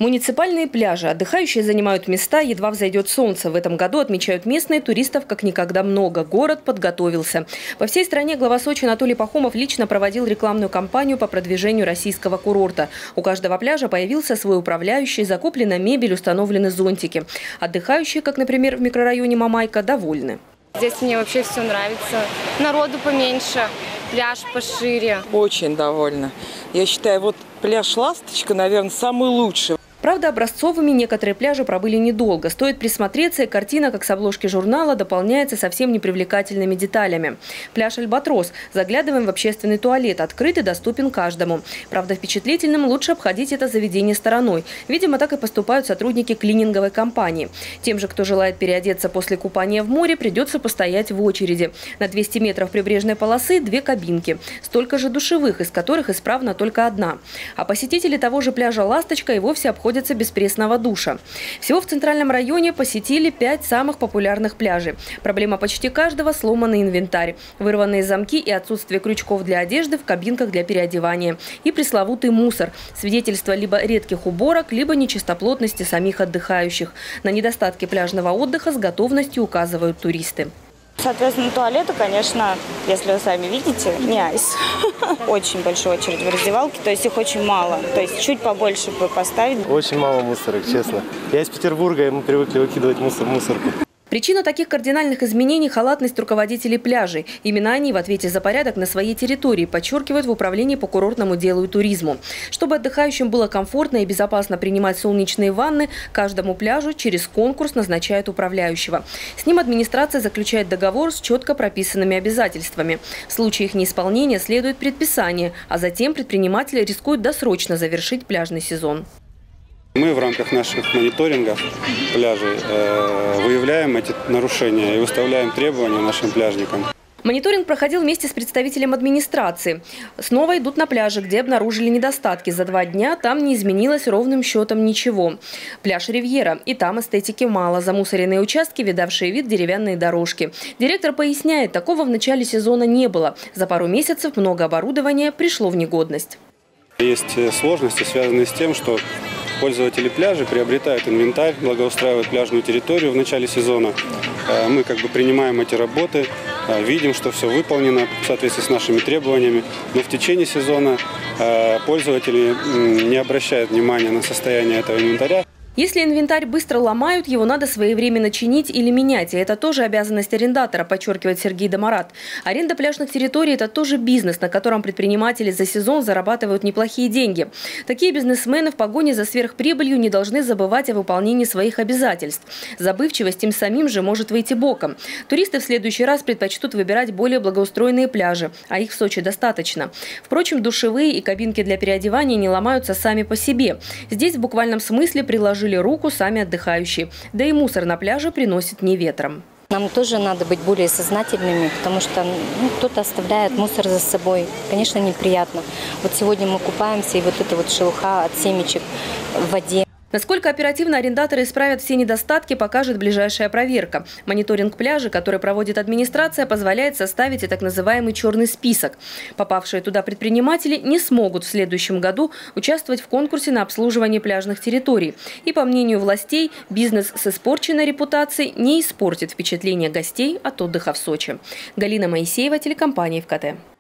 Муниципальные пляжи. Отдыхающие занимают места, едва взойдет солнце. В этом году, отмечают местные, туристов как никогда много. Город подготовился. По всей стране глава Сочи Анатолий Пахомов лично проводил рекламную кампанию по продвижению российского курорта. У каждого пляжа появился свой управляющий, закуплена мебель, установлены зонтики. Отдыхающие, как, например, в микрорайоне Мамайка, довольны. Здесь мне вообще все нравится. Народу поменьше, пляж пошире. Очень довольна. Я считаю, вот пляж «Ласточка», наверное, самый лучший. Правда, образцовыми некоторые пляжи пробыли недолго. Стоит присмотреться, и картина, как с обложки журнала, дополняется совсем непривлекательными деталями. Пляж «Альбатрос». Заглядываем в общественный туалет. Открыт и доступен каждому. Правда, впечатлительным лучше обходить это заведение стороной. Видимо, так и поступают сотрудники клининговой компании. Тем же, кто желает переодеться после купания в море, придется постоять в очереди. На 200 метров прибрежной полосы 2 кабинки. Столько же душевых, из которых исправна только одна. А посетители того же пляжа «Ласточка» и вовсе обходятся без пресного душа. Всего в центральном районе посетили 5 самых популярных пляжей. Проблема почти каждого – сломанный инвентарь, вырванные замки и отсутствие крючков для одежды в кабинках для переодевания. И пресловутый мусор – свидетельство либо редких уборок, либо нечистоплотности самих отдыхающих. На недостатки пляжного отдыха с готовностью указывают туристы. Соответственно, туалеты, конечно, если вы сами видите, не айс. Очень большая очередь в раздевалке, то есть их очень мало. То есть чуть побольше бы поставить. Очень мало мусора, честно. Я из Петербурга, и мы привыкли выкидывать мусор в мусорку. Причина таких кардинальных изменений – халатность руководителей пляжей. Именно они в ответе за порядок на своей территории, подчеркивают в управлении по курортному делу и туризму. Чтобы отдыхающим было комфортно и безопасно принимать солнечные ванны, каждому пляжу через конкурс назначают управляющего. С ним администрация заключает договор с четко прописанными обязательствами. В случае их неисполнения следует предписание, а затем предприниматели рискуют досрочно завершить пляжный сезон. Мы в рамках наших мониторингов пляжей выявляем эти нарушения и выставляем требования нашим пляжникам. Мониторинг проходил вместе с представителем администрации. Снова идут на пляжи, где обнаружили недостатки. За 2 дня там не изменилось ровным счетом ничего. Пляж «Ривьера». И там эстетики мало. Замусоренные участки, видавшие вид деревянные дорожки. Директор поясняет, такого в начале сезона не было. За пару месяцев много оборудования пришло в негодность. Есть сложности, связанные с тем, что пользователи пляжа приобретают инвентарь, благоустраивают пляжную территорию в начале сезона. Мы принимаем эти работы, видим, что все выполнено в соответствии с нашими требованиями. Но в течение сезона пользователи не обращают внимания на состояние этого инвентаря. Если инвентарь быстро ломают, его надо своевременно чинить или менять. И это тоже обязанность арендатора, подчеркивает Сергей Домарат. Аренда пляжных территорий – это тоже бизнес, на котором предприниматели за сезон зарабатывают неплохие деньги. Такие бизнесмены в погоне за сверхприбылью не должны забывать о выполнении своих обязательств. Забывчивость им самим же может выйти боком. Туристы в следующий раз предпочтут выбирать более благоустроенные пляжи, а их в Сочи достаточно. Впрочем, душевые и кабинки для переодевания не ломаются сами по себе. Здесь в буквальном смысле приложили руку сами отдыхающие. Да и мусор на пляже приносит не ветром. Нам тоже надо быть более сознательными, потому что кто-то оставляет мусор за собой. Конечно, неприятно. Вот сегодня мы купаемся, и вот эта вот шелуха от семечек в воде. Насколько оперативно арендаторы исправят все недостатки, покажет ближайшая проверка. Мониторинг пляжа, который проводит администрация, позволяет составить и так называемый черный список. Попавшие туда предприниматели не смогут в следующем году участвовать в конкурсе на обслуживание пляжных территорий. И, по мнению властей, бизнес с испорченной репутацией не испортит впечатление гостей от отдыха в Сочи. Галина Моисеева, телекомпания ВКТ.